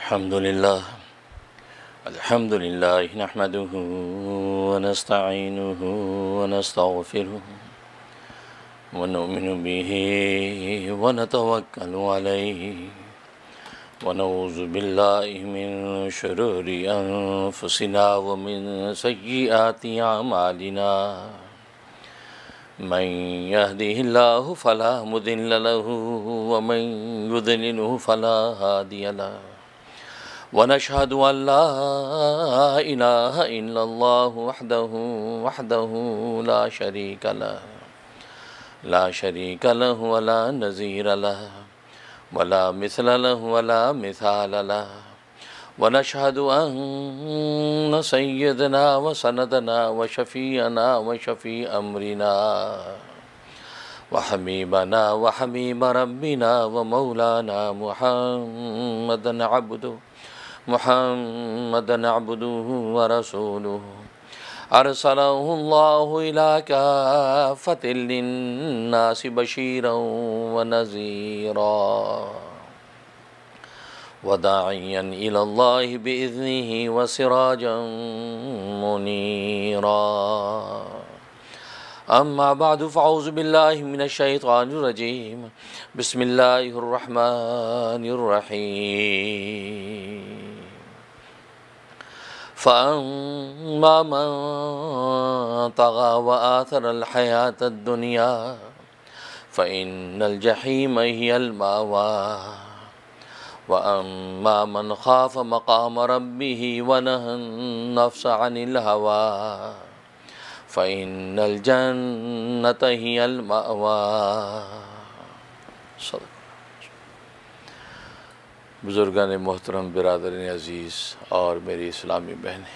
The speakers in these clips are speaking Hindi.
अल्हम्दुलिल्लाह नहमदुहु व नस्तईनुहु व नस्तगफिरुहु व नुमिनु बिही व नतवक्कलु अलैहि व नऊज़ु बिल्लाहि मिन शुरूरि अनफुसिना व मिन सय्यिआति अमालिना मन यहदिहिल्लाहु फला मुदिल्ल लहु व मन युद्लिलहु फला हादिय लहु व नशहदु अल्ला इलाहा इल्लल्लाहु वहदहु ला शरीका लहु व ला नज़ीर लहु व ला मिस्ल लहु व ला मिसाल लहु व नशहदु अन्न सय्यदना व सनदना व शफ़ीअना व शफ़ी अमरिना व हबीबना व हबीब रब्बिना व मौलाना मुहम्मदन अब्दुहु व रसूलुहु अरसलहुल्लाहु इला काफ़्फ़तिल लिन्नासि बशीरन व नज़ीरा व दाइयन इलल्लाहि बिइज़्निहि व सिराजन मुनीरा। अम्मा बअदु फ़अऊज़ु बिल्लाहि मिनश शैतानिर रजीम। बिस्मिल्लाहिर रहमानिर रहीम। फ़अम्मा मन तग़ा व आथरल हयातद दुनिया फ़इन्नल जहीम हियल मावा व अम्मा मन ख़ाफ़ मक़ाम रब्बिही व नहन नफ़्स अनिल हवा फ़इन्नल जन्नत हियल मअवा। बुज़ुर्गान मोहतरम, बिरादरीन अज़ीज़ और मेरी इस्लामी बहनें,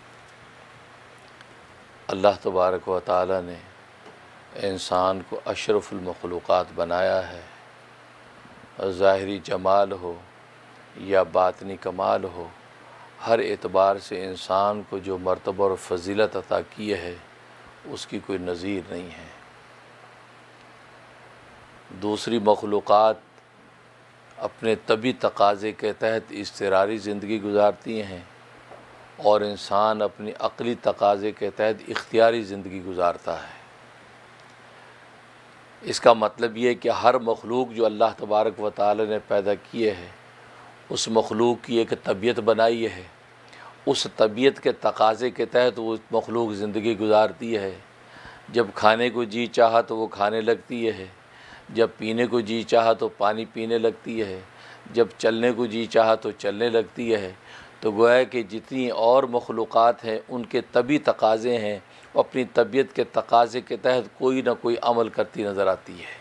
अल्लाह तबारक व तआला ने इंसान को अशरफुल मखलूक़ात बनाया है। ज़ाहिरी जमाल हो या बातनी कमाल हो, हर एतबार से इंसान को जो मर्तबा और फ़ज़ीलत अता की है उसकी कोई नज़ीर नहीं है। दूसरी मखलूक़ात अपने तबी तकाज़े के तहत इज़्तिरारी ज़िंदगी गुजारती हैं और इंसान अपनी अक़ली तकाज़े के तहत इख्तियारी ज़िंदगी गुजारता है। इसका मतलब ये है कि हर मखलूक जो अल्लाह तबारक व तआला ने पैदा किए है, उस मखलूक की एक तबीयत बनाई है। उस तबीयत के तकाज़े के तहत वो मखलूक ज़िंदगी गुजारती है। जब खाने को जी चाहा तो वो खाने लगती है, जब पीने को जी चाहा तो पानी पीने लगती है, जब चलने को जी चाहा तो चलने लगती है। तो गोया कि जितनी और मखलूक़ात हैं उनके तबी तकाज़े हैं, वो अपनी तबीयत के तकाज़े के तहत कोई ना कोई अमल करती नज़र आती है।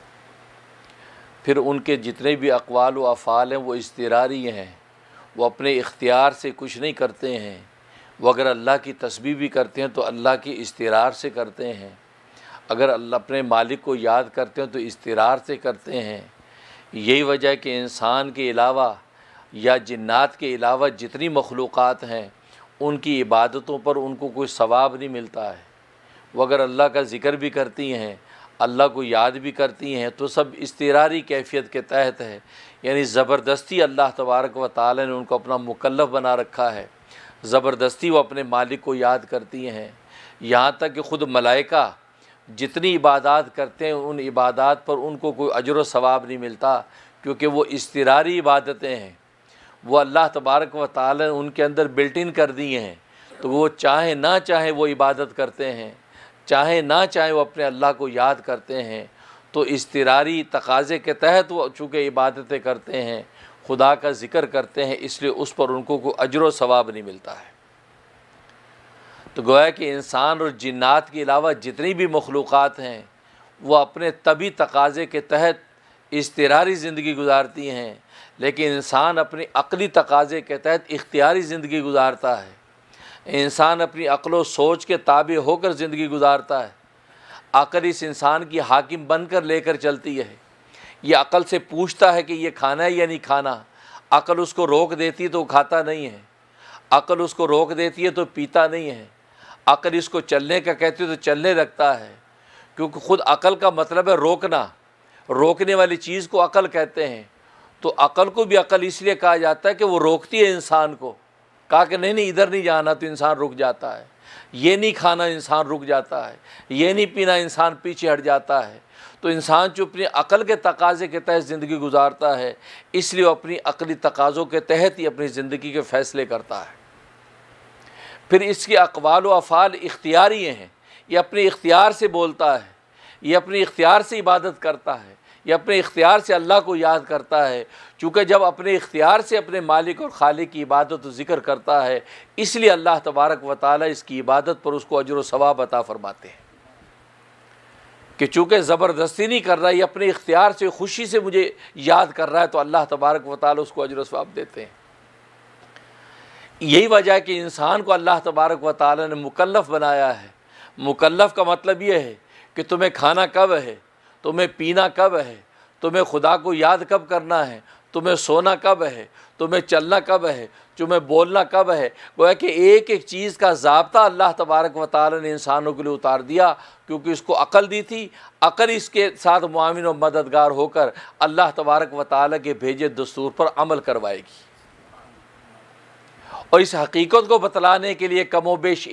फिर उनके जितने भी अक़वाल व अफ़ाल हैं वो इज़्तिरारी हैं, वो अपने इख्तियार से कुछ नहीं करते हैं। वो अगर अल्लाह की तस्बीह भी करते हैं तो अल्लाह की इज़्तिरार से करते हैं। अगर अल्लाह अपने मालिक को याद करते हैं तो इज़्तिरार से करते हैं। यही वजह है कि इंसान के अलावा या जिन्नात के अलावा जितनी मखलूक़ात हैं उनकी इबादतों पर उनको कोई सवाब नहीं मिलता है। वो अगर अल्लाह का ज़िक्र भी करती हैं, अल्लाह को याद भी करती हैं, तो सब इज़्तिरारी कैफ़ियत के तहत है। यानी ज़बरदस्ती अल्लाह तबारक व तआला ने उनको अपना मुकल्लफ़ बना रखा है। ज़बरदस्ती वो अपने मालिक को याद करती हैं। यहाँ तक कि ख़ुद मलाइका जितनी इबादत करते हैं उन इबादत पर उनको कोई अजर व सवाब नहीं मिलता, क्योंकि वो इज़्तिरारी इबादतें हैं। वो अल्लाह तबारक व तआला ने उनके अंदर बिल्ट इन कर दिए हैं। तो वो चाहे ना चाहे वो इबादत करते हैं, चाहे ना चाहे वो अपने अल्लाह को याद करते हैं। तो इज़्तिरारी तकाज़े के तहत वो चूँकि इबादतें करते हैं, खुदा का ज़िक्र करते हैं, इसलिए उस पर उनको कोई अजर व सवाब नहीं मिलता है। तो गोया कि इंसान और जिन्नात के अलावा जितनी भी मखलूक़ात हैं वो अपने तबी तकाज़े के तहत इज़्तिरारी ज़िंदगी गुजारती हैं, लेकिन इंसान अपनी अक़ली तकाज़े के तहत इख्तियारी ज़िंदगी गुजारता है। इंसान अपनी अक़ल व सोच के ताबे होकर ज़िंदगी गुजारता है। अक़ल इस इंसान की हाकिम बनकर लेकर चलती है। ये अक़ल से पूछता है कि ये खाना है या नहीं खाना। अक़ल उसको रोक देती है तो वो खाता नहीं है, अक़ल उसको रोक देती है तो पीता नहीं है। अक़ल इसको चलने का कहती है तो चलने लगता है, क्योंकि ख़ुद अक़ल का मतलब है रोकना। रोकने वाली चीज़ को अक़ल कहते हैं। तो अक़ल को भी अक़ल इसलिए कहा जाता है कि वो रोकती है इंसान को। कहा कि नहीं नहीं इधर नहीं जाना, तो इंसान रुक जाता है। ये नहीं खाना, इंसान रुक जाता है। ये नहीं पीना, इंसान पीछे हट जाता है। तो इंसान जो अपनी अक़ल के तकाज़े के तहत ज़िंदगी गुजारता है, इसलिए वो अपनी अक़ली तकाज़ों के तहत ही अपनी ज़िंदगी के फ़ैसले करता है। फिर इसके अक़वाल व अफ़ाल इख्तियारी हैं। ये अपने इख्तियार से बोलता है, ये अपने इख्तियार से इबादत करता है, ये अपने इख्तियार से अल्लाह को याद करता है। चूँकि जब अपने इख्तियार से अपने मालिक और खालिक की इबादत व ज़िक्र करता है, इसलिए अल्लाह तबारक व तआला इसकी इबादत पर उसको अजर व सवाब अता फरमाते हैं। कि चूँकि ज़बरदस्ती नहीं कर रहा, ये अपने इख्तियार से खुशी से मुझे याद कर रहा है, तो अल्लाह तबारक व तआला उसको अजर व सवाब देते हैं। यही वजह है कि इंसान को अल्लाह तबारक व तआला ने मुकल्लफ़ बनाया है। मुकल्लफ़ का मतलब ये है कि तुम्हें खाना कब है, तुम्हें पीना कब है, तुम्हें खुदा को याद कब करना है, तुम्हें सोना कब है, तुम्हें चलना कब है, तुम्हें बोलना कब है। गोया कि एक एक चीज़ का ज़ाब्ता अल्लाह तबारक व तआला ने इंसानों के लिए उतार दिया, क्योंकि इसको अक़ल दी थी। अक़ल इसके साथ मुआविन और मददगार होकर अल्लाह तबारक व तआला के भेजे दस्तूर पर अमल करवाएगी। और इस हकीकत को बतलाने के लिए कमोबेश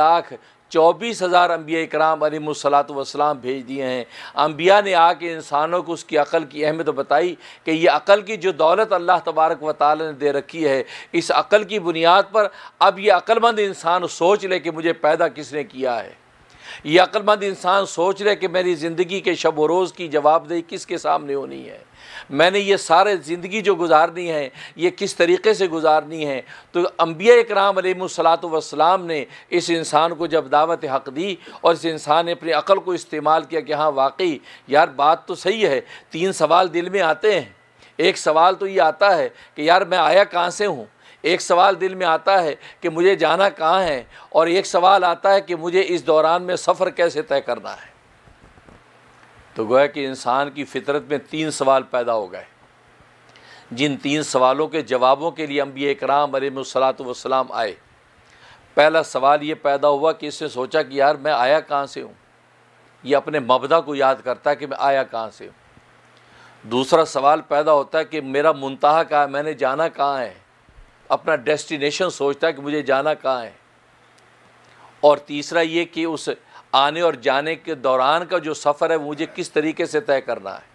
1,24,000 अम्बिया इकराम अलैहिमुस्सलातु वस्सलाम भेज दिए हैं। अम्बिया ने आके इंसानों को उसकी अक़ल की अहमियत बताई कि ये अक़ल की जो दौलत अल्लाह तबारक व तआला ने दे रखी है, इस अक़ल की बुनियाद पर अब ये अक़लमंद इंसान सोच ले कि मुझे पैदा किसने किया है। ये अक़लमंद इंसान सोच ले कि मेरी ज़िंदगी के शब व रोज़ की जवाबदेही किसके सामने होनी है, मैंने ये सारे ज़िंदगी जो गुजारनी है ये किस तरीक़े से गुजारनी है। तो अम्बिया इकराम अलैहिमुस्सलातु वस्सलाम ने इस इंसान को जब दावत हक़ दी और इस इंसान ने अपनी अक़ल को इस्तेमाल किया कि हाँ वाकई यार बात तो सही है। 3 सवाल दिल में आते हैं। एक सवाल तो ये आता है कि यार मैं आया कहाँ से हूँ, एक सवाल दिल में आता है कि मुझे जाना कहाँ है, और एक सवाल आता है कि मुझे इस दौरान में सफ़र कैसे तय करना है। तो गोया कि इंसान की फ़ितरत में 3 सवाल पैदा हो गए, जिन 3 सवालों के जवाबों के लिए अम्बिया इकराम अलैहिमुस्सलातु वस्सलाम आए। पहला सवाल ये पैदा हुआ कि इसने सोचा कि यार मैं आया कहाँ से हूँ। ये अपने मबदा को याद करता है कि मैं आया कहाँ से हूँ। दूसरा सवाल पैदा होता है कि मेरा मुंतहा कहाँ है, मैंने जाना कहाँ है। अपना डेस्टिनेशन सोचता है कि मुझे जाना कहाँ है। और तीसरा ये कि उस आने और जाने के दौरान का जो सफ़र है मुझे किस तरीके से तय करना है।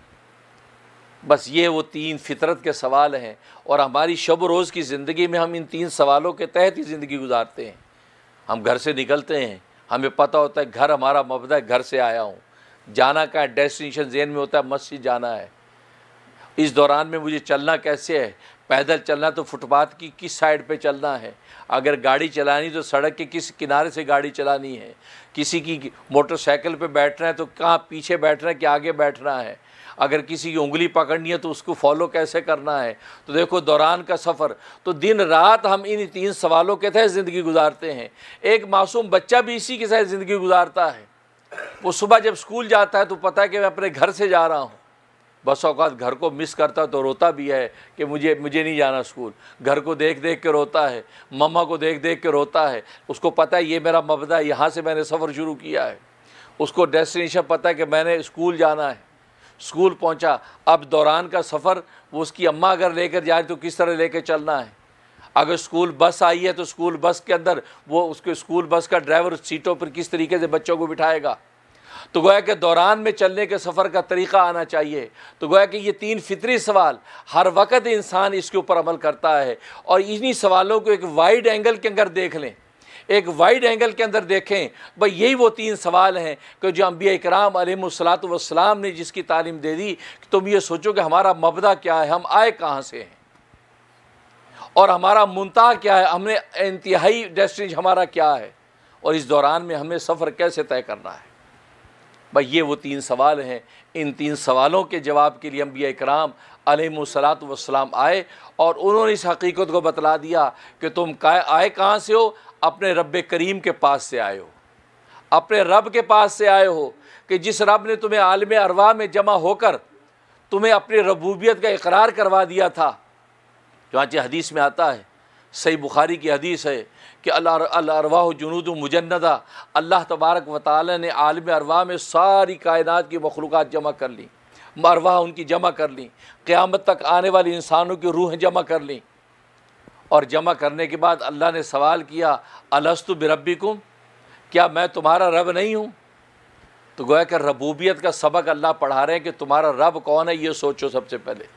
बस ये वो 3 फ़ितरत के सवाल हैं, और हमारी शब रोज़ की ज़िंदगी में हम इन 3 सवालों के तहत ही ज़िंदगी गुजारते हैं। हम घर से निकलते हैं, हमें पता होता है घर हमारा मबदा है, घर से आया हूँ। जाना का डेस्टिनेशन ज़हन में होता है, मस्जिद जाना है। इस दौरान में मुझे चलना कैसे है, पैदल चलना तो फुटपाथ की किस साइड पे चलना है, अगर गाड़ी चलानी तो सड़क के किस किनारे से गाड़ी चलानी है, किसी की मोटरसाइकिल पे बैठना है तो कहाँ पीछे बैठना है कि आगे बैठना है, अगर किसी की उंगली पकड़नी है तो उसको फॉलो कैसे करना है। तो देखो दौरान का सफ़र, तो दिन रात हम इन 3 सवालों के तहत ज़िंदगी गुजारते हैं। एक मासूम बच्चा भी इसी के साथ ज़िंदगी गुजारता है। वो सुबह जब स्कूल जाता है तो पता है कि मैं अपने घर से जा रहा हूँ। बस औक़ात घर को मिस करता तो रोता भी है कि मुझे नहीं जाना स्कूल। घर को देख देख के रोता है, मम्मा को देख देख के रोता है। उसको पता है ये मेरा मबदा है, यहाँ से मैंने सफ़र शुरू किया है। उसको डेस्टिनेशन पता है कि मैंने स्कूल जाना है। स्कूल पहुँचा, अब दौरान का सफ़र वो उसकी अम्मा अगर लेकर जाए तो किस तरह लेकर चलना है। अगर स्कूल बस आई है तो स्कूल बस के अंदर वो उसके स्कूल बस का ड्राइवर सीटों पर किस तरीके से बच्चों को बिठाएगा। तो गोया कि दौरान में चलने के सफ़र का तरीक़ा आना चाहिए। तो गोया कि ये 3 फितरी सवाल हर वक्त इंसान इसके ऊपर अमल करता है। और इन्हीं सवालों को एक वाइड एंगल के अंदर देख लें, एक वाइड एंगल के अंदर देखें। भाई यही वो 3 सवाल हैं कि जो अम्बिया इकराम अलैहिमुस्सलातु वस्सलाम ने जिसकी तालीम दे दी कि तुम ये सोचो कि हमारा मबदा क्या है, हम आए कहाँ से हैं, और हमारा मुंतहा क्या है, हमने इंतहाई डेस्टिनेशन हमारा क्या है, और इस दौरान में हमें सफ़र कैसे तय करना है। भाई ये वो 3 सवाल हैं। इन 3 सवालों के जवाब के लिए अम्बिया इकराम अलैहिमुस्सलातु वस्सलाम आए और उन्होंने इस हकीकत को बतला दिया कि तुम आए कहाँ से हो, अपने रब करीम के पास से आए हो, अपने रब के पास से आए हो कि जिस रब ने तुम्हें आलम अरवाह में जमा होकर तुम्हें अपनी रबूबियत का इकरार करवा दिया था। चुनांचे हदीस में आता है, सही बुखारी की हदीस है कि अल अरवाह जुनूद मुजन्नदा, अल्लाह तबारक व तआला ने आलम अरवाह में सारी कायनात की मखलूक़ात जमा कर ली अरवाह उनकी जमा कर ली, क़यामत तक आने वाले इंसानों की रूहें जमा कर ली। और जमा करने के बाद अल्लाह ने सवाल किया, अलस्तु बिरब्बिकुम, क्या मैं तुम्हारा रब नहीं हूँ? तो गोया कि रबूबियत का सबक अल्लाह पढ़ा रहे हैं कि तुम्हारा रब कौन है, ये सोचो सबसे पहले।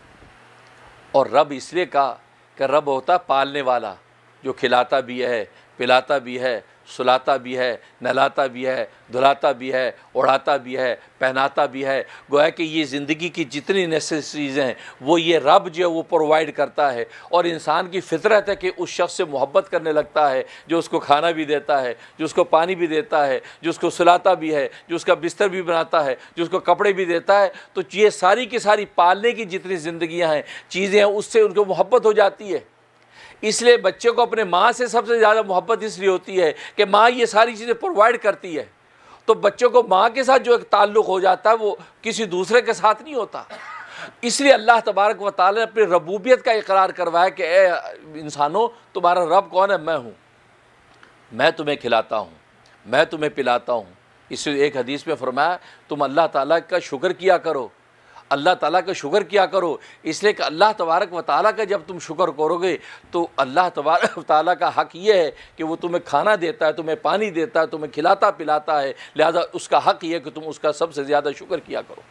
और रब इसलिए कहा कि रब होता पालने वाला, जो खिलाता भी है, पिलाता भी है, सुलाता भी है, नहलाता भी है, धुलाता भी है, उड़ाता भी है, पहनाता भी है। गोया कि ये ज़िंदगी की जितनी नेसेसरीज़ हैं वो ये रब जो है वो प्रोवाइड करता है। और इंसान की फितरत है कि उस शख्स से मोहब्बत करने लगता है जो उसको खाना भी देता है, जो उसको पानी भी देता है, जो उसको सुलाता भी है, जो उसका बिस्तर भी बनाता है, जो उसको कपड़े भी देता है। तो ये सारी की सारी पालने की जितनी ज़िंदगियाँ हैं, चीज़ें हैं, उससे उनको मोहब्बत हो जाती है। इसलिए बच्चे को अपने माँ से सबसे ज़्यादा मोहब्बत इसलिए होती है कि माँ ये सारी चीज़ें प्रोवाइड करती है। तो बच्चों को माँ के साथ जो एक ताल्लुक़ हो जाता है वो किसी दूसरे के साथ नहीं होता। इसलिए अल्लाह तबारक व तआला ने अपनी रबूबियत का इकरार करवाया कि ए इंसानों, तुम्हारा रब कौन है? मैं हूँ। मैं तुम्हें खिलाता हूँ, मैं तुम्हें पिलाता हूँ। इसलिए एक हदीस में फरमाया, तुम अल्लाह ताला का शुक्र किया करो, अल्लाह ताला का शुक्र किया करो। इसलिए कि अल्लाह तबारक व ताला का जब तुम शुक्र करोगे तो अल्लाह तबारक व ताला का हक़ ये है कि वो तुम्हें खाना देता है, तुम्हें पानी देता है, तुम्हें खिलाता पिलाता है। लिहाजा उसका हक़ ये है कि तुम उसका सबसे ज़्यादा शुक्र किया करो।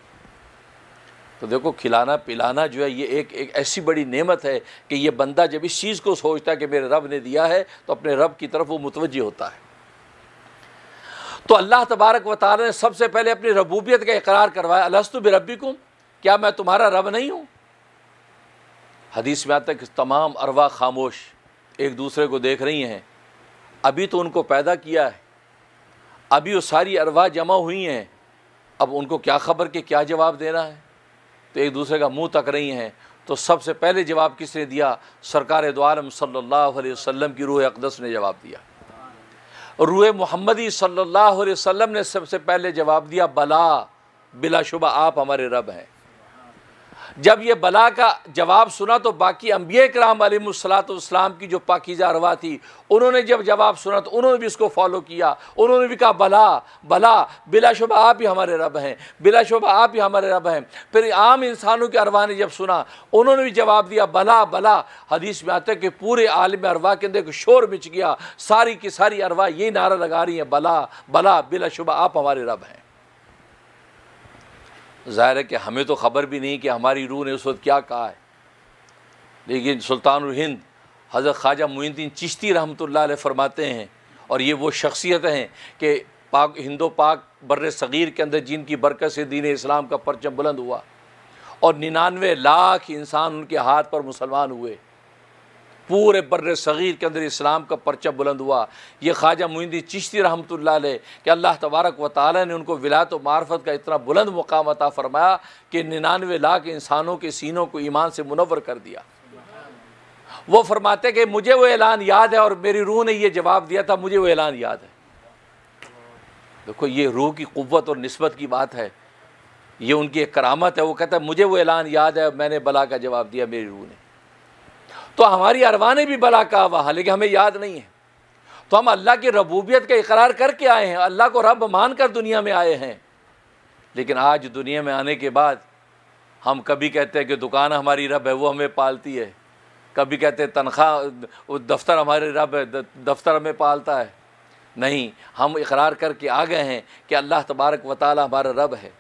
तो देखो, खिलाना पिलाना जो है ये एक ऐसी बड़ी नेमत है कि ये बंदा जब इस चीज़ को सोचता है कि मेरे रब ने दिया है तो अपने रब की तरफ वो मुतवज्जह होता है। तो अल्लाह तबारक व तआला ने सबसे पहले अपनी रबूबियत का इकरार करवाया, अलस्तु बिरब्बिकुम, क्या मैं तुम्हारा रब नहीं हूँ? हदीस में आता है कि तमाम अरवा खामोश एक दूसरे को देख रही हैं। अभी तो उनको पैदा किया है, अभी वो सारी अरवा जमा हुई हैं, अब उनको क्या खबर कि क्या जवाब देना है। तो एक दूसरे का मुंह तक रही हैं। तो सबसे पहले जवाब किसने दिया? सरकार दो आलम सल्लल्लाहु अलैहि वसल्लम की रूह अक़दस ने जवाब दिया। रूह मुहम्मदी सल्लल्लाहु अलैहि वसल्लम ने सबसे पहले जवाब दिया, बला, बिलाशुबा आप हमारे रब हैं। जब ये बला का जवाब सुना तो बाकी अंबिया इकराम अलैहिस्सलाम की जो पाकीज़ा अरवा थी, उन्होंने जब जवाब सुना तो उन्होंने भी इसको फॉलो किया। उन्होंने भी कहा, बला बला, बिलाशुबा आप ही हमारे रब हैं, बिलाशुबा आप ही हमारे रब हैं। फिर आम इंसानों के अरवा ने जब सुना, उन्होंने भी जवाब दिया, बला बला। हदीस में आता है कि पूरे आलम अरवा के अंदर शोर मच गया, सारी की सारी अरवा ये नारा लगा रही हैं, बला बला, बिलाशुबा आप हमारे रब हैं। ज़ाहिर है कि हमें तो ख़बर भी नहीं कि हमारी रूह ने उस वक्त क्या कहा है, लेकिन सुल्तानुल हिंद हज़रत ख्वाजा मुइनुद्दीन चिश्ती रहमतुल्लाह अलैह फरमाते हैं, और ये वो शख्सियत हैं कि पाक हिंदो पाक बर्र सग़ीर के अंदर जिनकी बरकत से दीन इस्लाम का परचम बुलंद हुआ और 99 लाख इंसान उनके हाथ पर मुसलमान हुए। पूरे बर्र सग़ीर के अंदर इस्लाम का परचम बुलंद हुआ। ये ख्वाजा मुइनुद्दीन चिश्ती रहमतुल्लाह अलैह कि अल्लाह तबारक व तआला ने उनको विलायत व मार्फत का इतना बुलंद मुकाम अता फ़रमाया कि 99 लाख इंसानों के सीनों को ईमान से मुनव्वर कर दिया। वो फरमाते कि मुझे वो ऐलान याद है और मेरी रूह ने ये जवाब दिया था, मुझे वो ऐलान याद है। देखो, ये रूह की क़ुव्वत और निस्बत की बात है, ये उनकी एक करामत है। वो कहता है मुझे वो ऐलान याद है, मैंने बला का जवाब दिया मेरी रूह ने। तो हमारी अरवा ने भी बला कहा वहाँ, लेकिन हमें याद नहीं है। तो हम अल्लाह की रबूबियत का इकरार करके आए हैं, अल्लाह को रब मान कर दुनिया में आए हैं। लेकिन आज दुनिया में आने के बाद हम कभी कहते हैं कि दुकान हमारी रब है, वो हमें पालती है, कभी कहते हैं तनख्वाह दफ्तर हमारे रब है, दफ्तर हमें पालता है। नहीं, हम इकरार करके आ गए हैं कि अल्लाह तबारक व तआला हमारा रब है।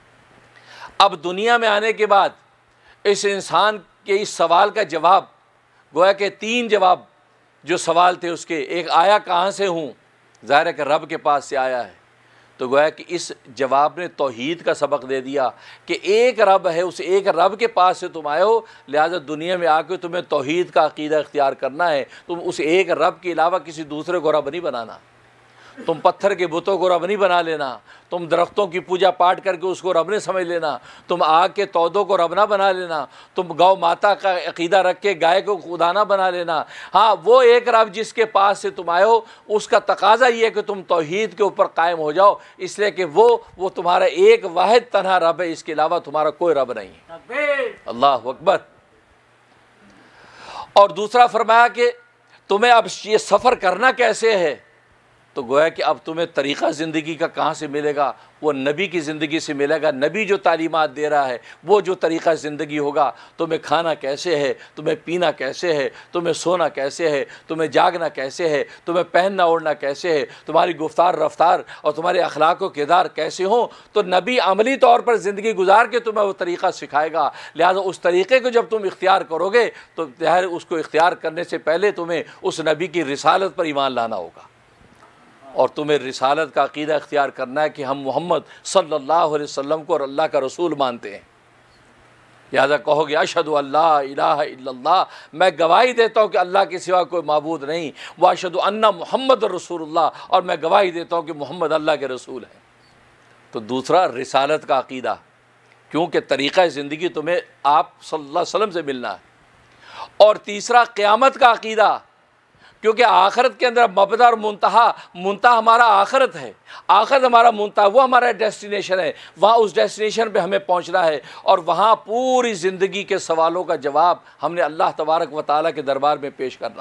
अब दुनिया में आने के बाद इस इंसान के इस सवाल का जवाब, गोया के 3 जवाब जो सवाल थे उसके, एक आया कहाँ से हूँ, ज़ाहिर है कि रब के पास से आया है। तो गोया कि इस जवाब ने तौहीद का सबक दे दिया कि एक रब है, उस एक रब के पास से तुम आए हो, लिहाजा दुनिया में आके तुम्हें तौहीद का अक़ीदा इख्तियार करना है। तुम उस एक रब के अलावा किसी दूसरे को रब नहीं बनाना। तुम पत्थर के बुतों को रब नहीं बना लेना, तुम दरख्तों की पूजा पाठ करके उसको रब ने समझ लेना, तुम आग के तौदों को रब ना बना लेना, तुम गौ माता का अक़ीदा रख के गाय को खुदा ना बना लेना। हाँ, वो एक रब जिसके पास से तुम आए हो, उसका तकाजा ये है कि तुम तौहीद के ऊपर कायम हो जाओ, इसलिए कि वो तुम्हारा एक वाहिद तन्हा रब है, इसके अलावा तुम्हारा कोई रब नहीं है। अल्लाह अकबर। और दूसरा फरमाया कि तुम्हें अब ये सफ़र करना कैसे है। तो गोया कि अब तुम्हें तरीक़ा ज़िंदगी का कहाँ से मिलेगा? वो नबी की ज़िंदगी से मिलेगा। नबी जो तालीमात दे रहा है वो जो तरीक़ा ज़िंदगी होगा। तुम्हें खाना कैसे है, तुम्हें पीना कैसे है, तुम्हें सोना कैसे है, तुम्हें जागना कैसे है, तुम्हें पहनना ओढ़ना कैसे है, तुम्हारी गुफ्तार रफ्तार और तुम्हारे अखलाक व किरदार कैसे हों, तो नबी अमली तौर पर ज़िंदगी गुजार के तुम्हें वो तरीक़ा सिखाएगा। लिहाजा उस तरीक़े को जब तुम इख्तियार करोगे तो ज़ाहिर उसको इख्तियार करने से पहले तुम्हें उस नबी की रिसालत पर ईमान लाना होगा और तुम्हें रिसालत का अक़ीदा इख्तियार करना है कि हम मोहम्मद सल्लल्लाहु अलैहि वसल्लम को और अल्लाह का रसूल मानते हैं। लिहाजा कहोगे अशहदु अल्ला इलाहा इल्लल्लाह, मैं गवाही देता हूँ कि अल्लाह के सिवा कोई माबूद नहीं, व अशहदु अन्ना मुहम्मद रसूलुल्लाह, और मैं गवाही देता हूँ कि मोहम्मद अल्लाह के रसूल हैं। तो दूसरा रिसालत का अक़ीदा, क्योंकि तरीक़ा ज़िंदगी तुम्हें आप सल्लल्लाहु अलैहि वसल्लम से मिलना है। और तीसरा क़यामत का अक़ीदा, क्योंकि आखिरत के अंदर मबदा और मुंतहा हमारा आखिरत है, आखिरत हमारा मुंतहा, वो हमारा डेस्टिनेशन है, वहाँ उस डेस्टिनेशन पे हमें पहुँचना है और वहाँ पूरी ज़िंदगी के सवालों का जवाब हमने अल्लाह तबारक व तआला के दरबार में पेश करना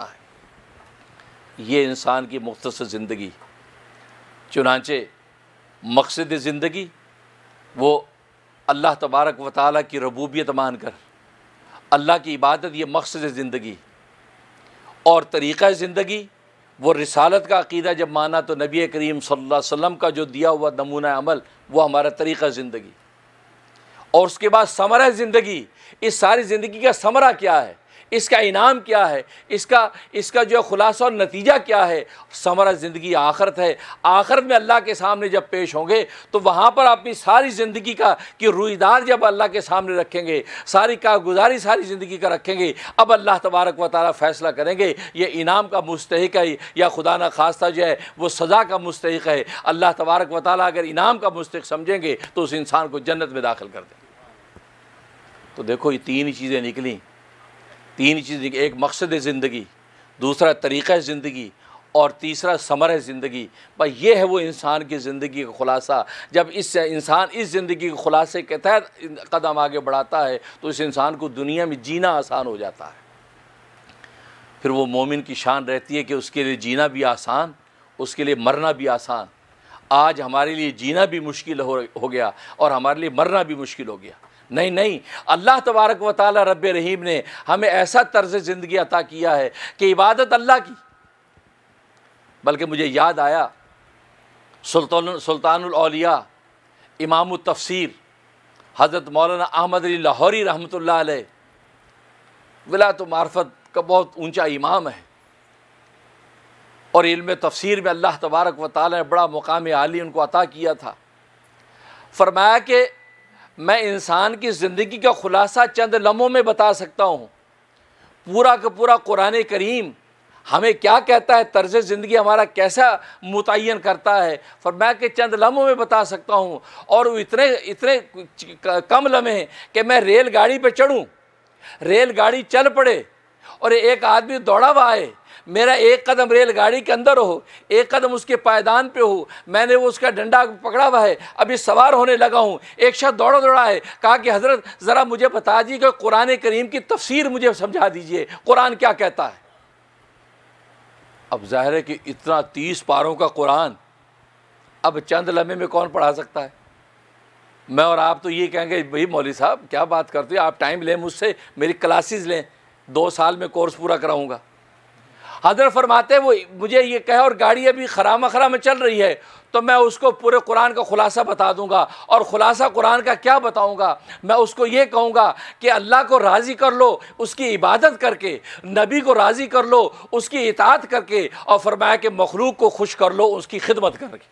है। ये इंसान की मुख्तसर ज़िंदगी। चुनांचे मकसद ज़िंदगी वो अल्लाह तबारक व तआला की रबूबियत मानकर अल्लाह की इबादत, ये मकसद ज़िंदगी। और तरीक़ा ज़िंदगी वो रिसालत का अक़ीदा जब माना तो नबी करीम सल्लल्लाहु अलैहि वसल्लम का जो दिया हुआ नमूना अमल वो हमारा तरीक़ा ज़िंदगी। और उसके बाद समरा ज़िंदगी, इस सारी ज़िंदगी का समरा क्या है, इसका इनाम क्या है, इसका जो खुलासा और नतीजा क्या है। समरा ज़िंदगी आखिरत है। आखिरत में अल्लाह के सामने जब पेश होंगे तो वहाँ पर अपनी सारी ज़िंदगी की रुईदार जब अल्लाह के सामने रखेंगे, सारी कारगुजारी सारी ज़िंदगी का रखेंगे, अब अल्लाह तबारक व तआला फ़ैसला करेंगे ये इनाम का मुस्तहिक है या खुदा न खास्ता जो है वो सज़ा का मुस्तहिक है। अल्लाह तबारक व तआला अगर इनाम का मुस्तहिक समझेंगे तो उस इंसान को जन्नत में दाखिल कर देंगे। तो देखो ये तीन ही चीज़ें निकली, तीन चीज़, एक मकसद ज़िंदगी, दूसरा तरीक़ा ज़िंदगी और तीसरा समर ज़िंदगी। भाई ये है वो इंसान की ज़िंदगी का ख़ुलासा। जब इंसान इस ज़िंदगी के ख़ुलासे के तहत कदम आगे बढ़ाता है तो इस इंसान को दुनिया में जीना आसान हो जाता है। फिर वो मोमिन की शान रहती है कि उसके लिए जीना भी आसान, उसके लिए मरना भी आसान। आज हमारे लिए जीना भी मुश्किल हो गया और हमारे लिए मरना भी मुश्किल हो गया। नहीं, अल्लाह तबारक व तआला रब्ब रहीम ने हमें ऐसा तर्ज ज़िंदगी अता किया है कि इबादत अल्लाह की। बल्कि मुझे याद आया सुल्तानुल औलिया इमामुत तफसीर हज़रत मौलाना अहमद अली लाहौरी रहमतुल्लाह अलैह, विलायत व मार्फत का बहुत ऊंचा इमाम है और इल्म तफसीर में अल्लाह तबारक व तआला ने बड़ा मुकाम आली उनको अता किया था। फरमाया कि मैं इंसान की ज़िंदगी का ख़ुलासा चंद लम्हों में बता सकता हूँ। पूरा का पूरा कुरान करीम हमें क्या कहता है, तर्ज़ ज़िंदगी हमारा कैसा मुतय्यन करता है, फरमाया कि चंद लम्हों में बता सकता हूँ। और वो इतने कम लम्हे हैं कि मैं रेलगाड़ी पे चढ़ूँ, रेलगाड़ी चल पड़े और एक आदमी दौड़ा हुआ आए, मेरा एक कदम रेलगाड़ी के अंदर हो, एक कदम उसके पायदान पे हो, मैंने वो उसका डंडा पकड़ा हुआ है, अभी सवार होने लगा हूँ, एक शख्स दौड़ा है, कहा कि हज़रत ज़रा मुझे बता दीजिए कि कुरान करीम की तफसीर मुझे समझा दीजिए, कुरान क्या कहता है। अब ज़ाहिर है कि इतना 30 पारों का कुरान अब चंद लम्हे में कौन पढ़ा सकता है। मैं और आप तो ये कहेंगे भाई मौलवी साहब क्या बात करते हो, आप टाइम लें मुझसे, मेरी क्लासेस लें, 2 साल में कोर्स पूरा कराऊँगा। हज़रत फरमाते वो मुझे ये कहे और गाड़ी अभी खरामा में चल रही है तो मैं उसको पूरे कुरान का खुलासा बता दूंगा। और ख़ुलासा कुरान का क्या बताऊंगा, मैं उसको ये कहूँगा कि अल्लाह को राज़ी कर लो उसकी इबादत करके, नबी को राज़ी कर लो उसकी इताअत करके, और फरमाया कि मखलूक को खुश कर लो उसकी खिदमत करके।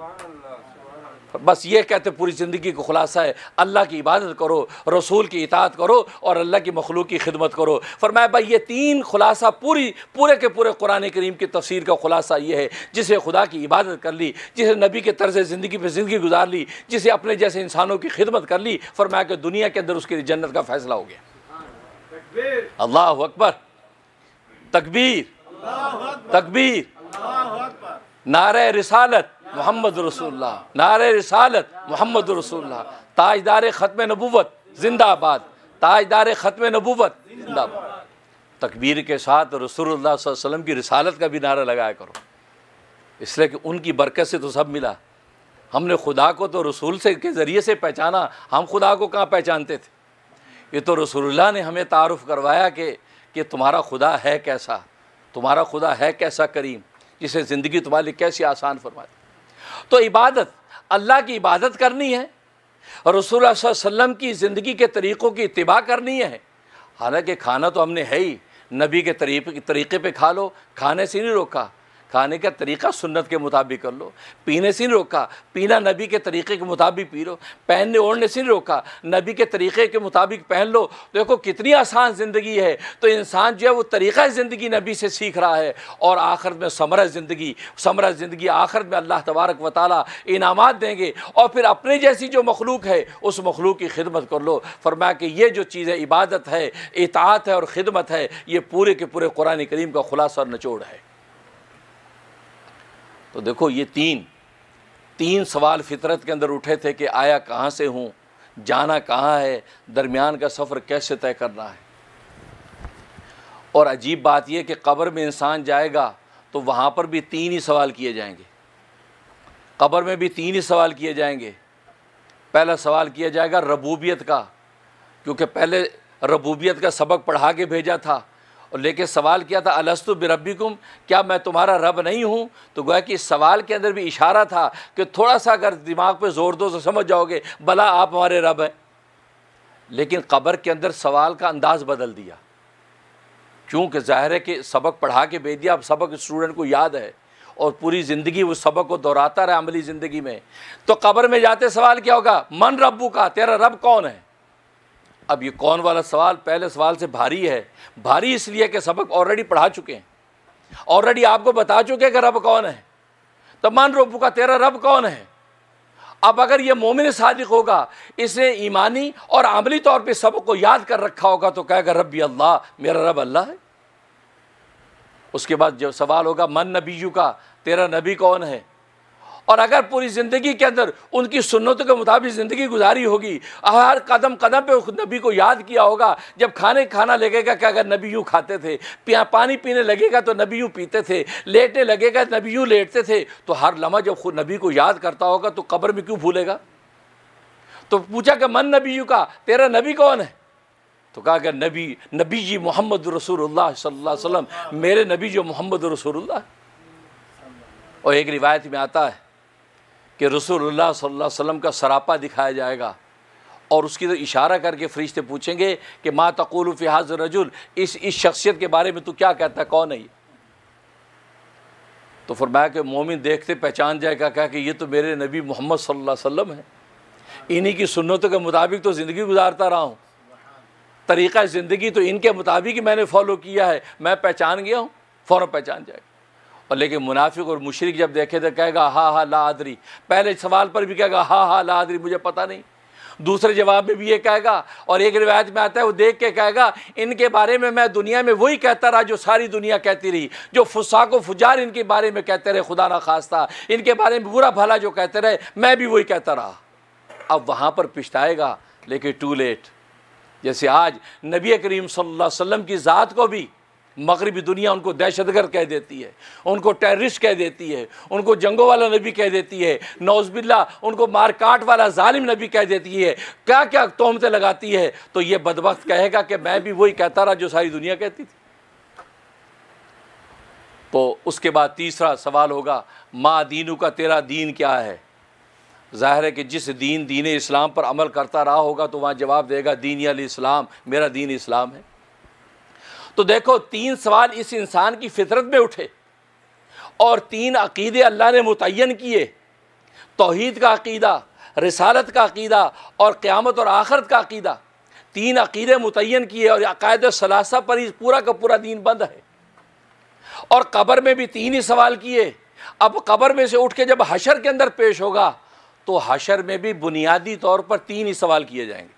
बस ये कहते पूरी ज़िंदगी का खुलासा है, अल्लाह की इबादत करो, रसूल की इताअत करो और अल्लाह की मखलूक की खिदमत करो। फरमाया भाई ये 3 खुलासा पूरे के पूरे कुरान करीम की तफसीर का खुलासा ये है, जिसे खुदा की इबादत कर ली, जिसे नबी के तर्ज़ ज़िंदगी पर ज़िंदगी गुजार ली, जिसे अपने जैसे इंसानों की खिदमत कर ली, फरमाया कि दुनिया के अंदर उसके लिए जन्नत का फ़ैसला हो गया। अल्लाहु अकबर, तकबीर तकबीर, नारे रिसालत मोहम्मद रसूलुल्लाह, नारे रिसालत मोहम्मद रसूलुल्लाह, ताजदार ख़त्म नबूवत जिंदाबाद, ताजदार ख़त्म नबूवत जिंदाबाद। तकबीर के साथ रसूलुल्लाह सल्लल्लाहु अलैहि वसल्लम की रिसालत का भी नारा लगाया करो। इसलिए कि उनकी बरकत से तो सब मिला। हमने खुदा को तो रसूल से के ज़रिए से पहचाना, हम खुदा को कहाँ पहचानते थे। ये तो रसूलुल्लाह ने हमें तारुफ़ करवाया कि तुम्हारा खुदा है कैसा, तुम्हारा खुदा है कैसा करीम, जिसे ज़िंदगी तुम्हारे लिए कैसी आसान फरमा दी। तो इबादत, अल्लाह की इबादत करनी है, रसूलुल्लाह सल्लल्लाहु अलैहि वसल्लम की ज़िंदगी के तरीक़ों की इत्तिबा करनी है। हालांकि खाना तो हमने है ही, नबी के तरीक़े पे खा लो, खाने से नहीं रोका, खाने का तरीक़ा सुन्नत के मुताबिक कर लो। पीने से नहीं रोका, पीना नबी के तरीक़े के मुताबिक पी लो। पहनने ओढ़ने से नहीं रोका, नबी के तरीक़े के मुताबिक पहन लो। देखो कितनी आसान ज़िंदगी है। तो इंसान जो है वो तरीक़ा ज़िंदगी नबी से सीख रहा है, और आखिरत में समरा ज़िंदगी आखिरत में अल्लाह तबारक व तआला इनामात देंगे। और फिर अपने जैसी जो मखलूक है उस मखलूक की खिदमत कर लो। फरमाया कि ये जो चीज़ है, इबादत है, इताअत है और ख़िदमत है, ये पूरे के पूरे कुरान करीम का खुलासा और निचोड़ है। तो देखो ये तीन सवाल फितरत के अंदर उठे थे कि आया कहाँ से हूँ, जाना कहाँ है, दरमियान का सफ़र कैसे तय करना है। और अजीब बात यह कि कब्र में इंसान जाएगा तो वहाँ पर भी 3 ही सवाल किए जाएंगे। कब्र में भी 3 ही सवाल किए जाएंगे। पहला सवाल किया जाएगा रबूबियत का, क्योंकि पहले रबूबियत का सबक पढ़ा के भेजा था, और लेके सवाल किया था अलस्तु बिरब्बिकुम, क्या मैं तुम्हारा रब नहीं हूँ। तो गोया कि इस सवाल के अंदर भी इशारा था कि थोड़ा सा अगर दिमाग पे जोर दो तो समझ जाओगे, भला आप हमारे रब हैं। लेकिन कब्र के अंदर सवाल का अंदाज़ बदल दिया, क्योंकि ज़ाहिर है कि सबक पढ़ा के भेज दिया, अब सबक स्टूडेंट को याद है और पूरी ज़िंदगी उस सबक को दोहराता रहे अमली ज़िंदगी में। तो कब्र में जाते सवाल क्या होगा, मन रब्बू का, तेरा रब कौन है। अब ये कौन वाला सवाल पहले सवाल से भारी है। भारी इसलिए कि सबक ऑलरेडी पढ़ा चुके हैं, ऑलरेडी आपको बता चुके हैं कि रब कौन है। तो मन रब्बू का, तेरा रब कौन है। अब अगर ये मोमिन सादिक होगा, इसने ईमानी और अमली तौर पे सबक को याद कर रखा होगा, तो कहेगा रब्बी अल्लाह, मेरा रब अल्लाह है। उसके बाद जो सवाल होगा मन नबीयू का, तेरा नबी कौन है। और अगर पूरी ज़िंदगी के अंदर उनकी सुन्नतों के मुताबिक ज़िंदगी गुजारी होगी, हर कदम कदम पे उस नबी को याद किया होगा। जब खाना लगेगा कि अगर नबी यूँ खाते थे, पानी पीने लगेगा तो नबी यूँ पीते थे, लेटने लगेगा नबी यूँ लेटते थे। तो हर लम्हा जब खुद नबी को याद करता होगा तो कब्र में क्यों भूलेगा। तो पूछा कि मन नबीयू का, तेरा नबी कौन है। तो कहा कि नबी जी मोहम्मद रसूलुल्लाह सल्लल्लाहु अलैहि वसल्लम, मेरे नबी जो मोहम्मद रसूलुल्लाह। और एक रिवायत में आता है कि रसूलुल्लाह सल्लल्लाहु अलैहि वसल्लम का सरापा दिखाया जाएगा, और उसकी तो इशारा करके फरिश्ते पूछेंगे कि मा तक़ूलु फ़ी हाज़ा रजुल, इस शख्सियत के बारे में तू क्या कहता है, कौन है ये। तो फरमाया कि मोमिन देखते पहचान जाएगा, कहा कि ये तो मेरे नबी मोहम्मद सल्लल्लाहु अलैहि वसल्लम है, इन्हीं की सुन्नतों के मुताबिक तो ज़िंदगी गुजारता रहा हूँ, तरीक़ा ज़िंदगी तो इनके मुताबिक ही मैंने फॉलो किया है, मैं पहचान गया हूँ। फ़ौरन पहचान जाएगा। और लेकिन मुनाफिक और मुशरिक जब देखे तो कहेगा हा ला आदरी। पहले सवाल पर भी कहेगा हा ला आदरी, मुझे पता नहीं। दूसरे जवाब में भी ये कहेगा। और एक रिवायत में आता है वो देख के कहेगा इनके बारे में मैं दुनिया में वही कहता रहा जो सारी दुनिया कहती रही, जो फुसाक व फुजार इनके बारे में कहते रहे, खुदा ना खास्ता इनके बारे में बुरा भला जो कहते रहे, मैं भी वही कहता रहा। अब वहाँ पर पछताएगा, लेकिन टू लेट। जैसे आज नबी करीम सल्लल्लाहु अलैहि वसल्लम की ज़ात को भी मगरबी दुनिया उनको दहशतगर्द कह देती है, उनको टेररिस्ट कह देती है, उनको जंगों वाला नबी कह देती है, नौज़बिल्ला उनको मारकाट वाला जालिम नबी कह देती है, क्या क्या तोहमतें लगाती है। तो ये बदबख्त कहेगा कि मैं भी वही कहता रहा जो सारी दुनिया कहती थी। तो उसके बाद तीसरा सवाल होगा मा दीनू का, तेरा दीन क्या है। ज़ाहिर है कि जिस दीन इस्लाम पर अमल करता रहा होगा तो वहाँ जवाब देगा दीन अल इस्लाम, मेरा दीन इस्लाम है। तो देखो 3 सवाल इस इंसान की फितरत में उठे और 3 अकीदे अल्लाह ने मुतय्यन किए, तौहीद का अकीदा, रिसालत का अकीदा और क़यामत और आखिरत का अकीदा। 3 अकीदे मुतय्यन किए और अक़ायद सलासा पर ही पूरा का पूरा दीन बंद है। और कब्र में भी 3 ही सवाल किए। अब कब्र में से उठ के जब हशर के अंदर पेश होगा तो हशर में भी बुनियादी तौर पर 3 ही सवाल किए जाएंगे।